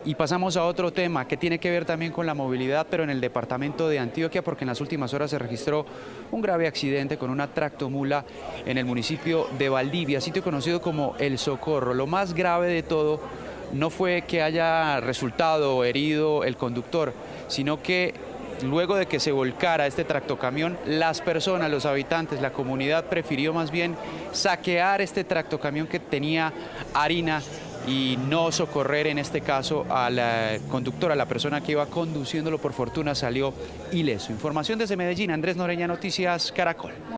Y pasamos a otro tema que tiene que ver también con la movilidad, pero en el departamento de Antioquia, porque en las últimas horas se registró un grave accidente con una tractomula en el municipio de Valdivia, sitio conocido como El Socorro. Lo más grave de todo no fue que haya resultado herido el conductor, sino que luego de que se volcara este tractocamión, las personas, los habitantes, la comunidad prefirió más bien saquear este tractocamión que tenía harina y no socorrer en este caso a la conductora, a la persona que iba conduciéndolo. Por fortuna salió ileso. Información desde Medellín, Andrés Noreña, Noticias Caracol.